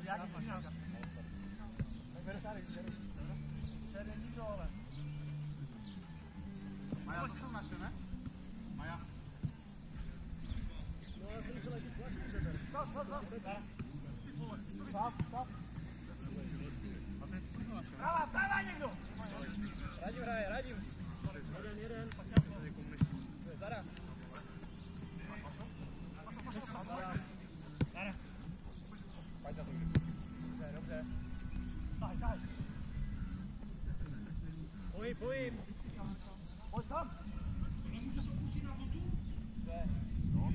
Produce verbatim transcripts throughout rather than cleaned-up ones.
Maja, to jsou naše, ne? Maja. Stop, stop, stop. Stop, stop. A teď jsou to naše. Prava, prava někdo! Radim hraje, Radim. Jeden, jeden. Zara. Paso, paso, paso. Zara. Pojď na to. Dobře, dobře. Daj, daj. Pohyb, pohyb. Pojď tam. Dobře. No.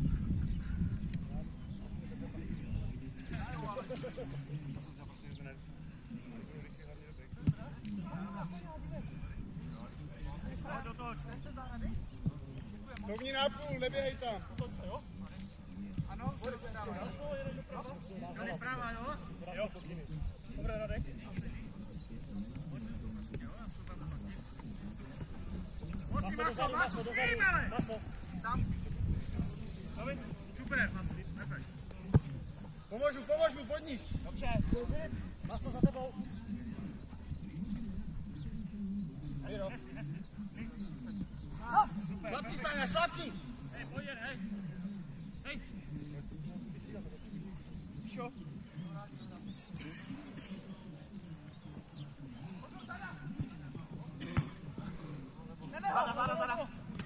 Couvni na půl, neběhej tam. Ano, Jeden doprava. Tady prava, jo? Jo. Dobré, Radek. Maso, maso, maso, s ním, ale! Maso. Sám. Super, maso. Perfekt. Pomožu, pomožu, pod ní. Dobře. Maso za tebou. Ajde, Šlapni, Sáňa, šlapni! hej, pojď jen, hej. Hej. Čo? Zada, zada, zada.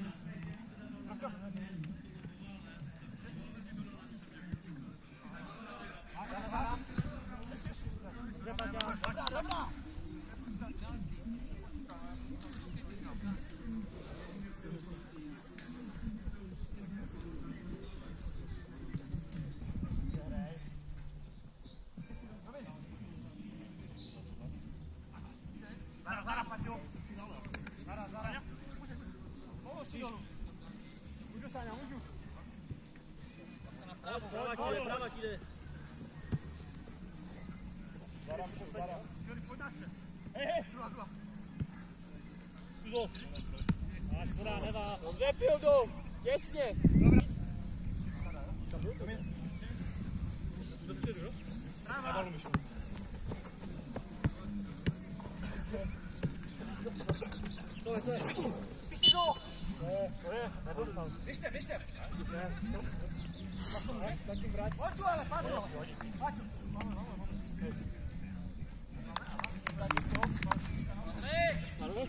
Můžu, Sáňa, můžu. Prava ti jde, prava ti jde. Zadám si poslední. Pojď na střed. Hej, hej. Druhá, druhá. Zkuzo. Máš podá, nevá. Dobře, Pildu. Těsně. Do středu, jo? Práva. To je, to je. Pichni do. To je, nedostal. Běžte, běžte. Tak tím vrátí. Pojď tu, ale, Páťo. Páťo. Hej. Naru.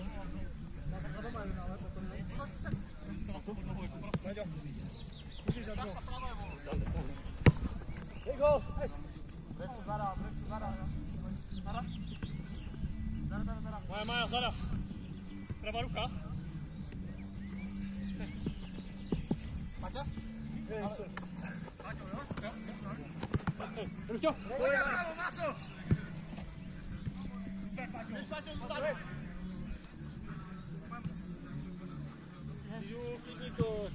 Hej, gol. Hej. Breču, zada, breču, zada. Zada. Zada, zada, zada. Maja, Maja, Zara. Pravá ruka. Páťa? Páťo, jo? Jo. Rušťo. Pojď na pravo, maso. Běž, Páťo, zůstane. Jdu, chytni to.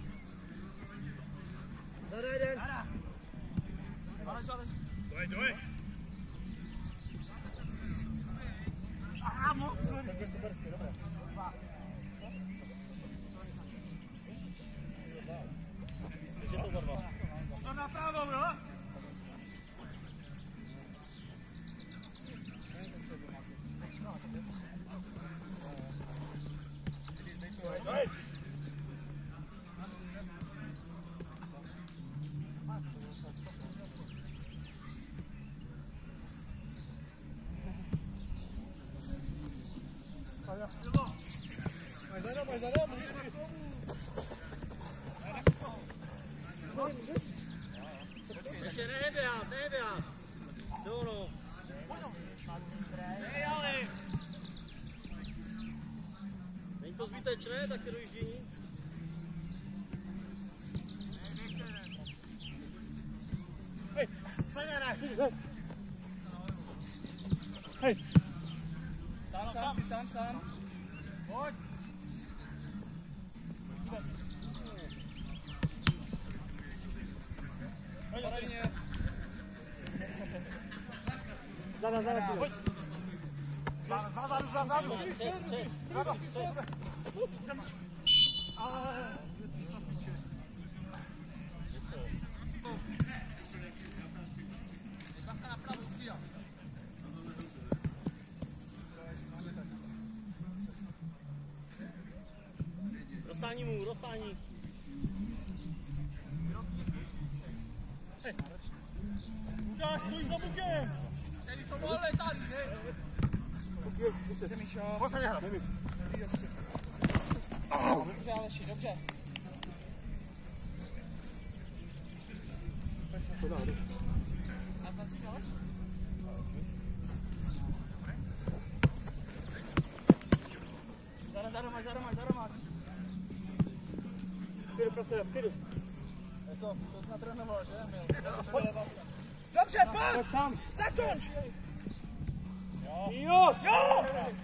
Zada jeden. Zada. Aleš, Aleš. Dojď, dojď. Aha, moc, sorry. Tak běž to bersky, dobré. Je to za dva. To na pravou, jo? Dojď. Máš zada, máš zada, můžeš si. Ještě neběhat, neběhat. Jo, no. Hej, ale. Není to zbytečné, tak ty dojíždění? Hej, Sáňa, ne. hej. Sám, sám si, sám, sám. Pojď. Paradně. Zada, zada, pojď. Zadu, zadu, zadu. Zadu. Rozstání mu, rozstání. Lukáš, stojí za bukem! Tady jsou volné tady, hej! Dobře, Míšo. Pojď se hrát. Dobře, Aleši, dobře. A tam si Aleš? Zara, zara máš, zara máš, zara máš. Vtyru, prosím, vtyru. Je to, to jsi natrénoval, že? Dobře, pojď! Pojď sám. Zakonč! Jo! Jo! Jo!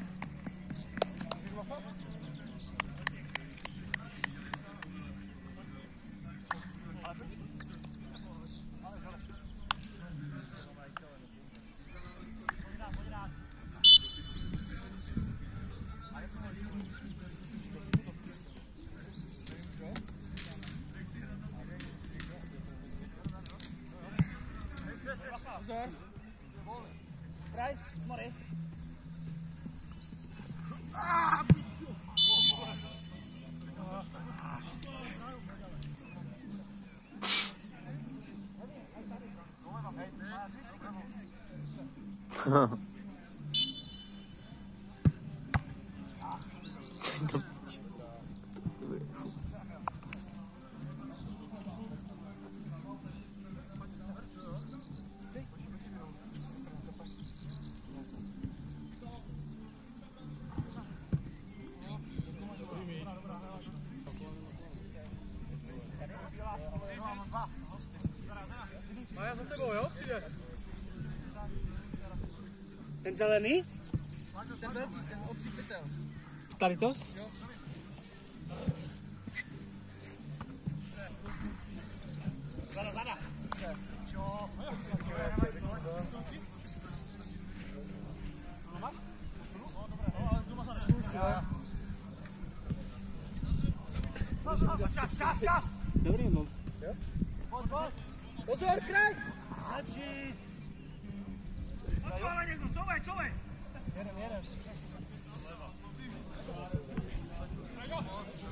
Pozor. Kraj, smory. A já za tebou, jo? Přijde. Ten zelený? Ten velký, ten obří pytel. Tady to? Jo. Zada, zada. Čo? Čas, čas, čas! Dobrý, mám. Pozor, kraj! Lepší! Odpále někdo, couvej, couvej! Jedem, jedem.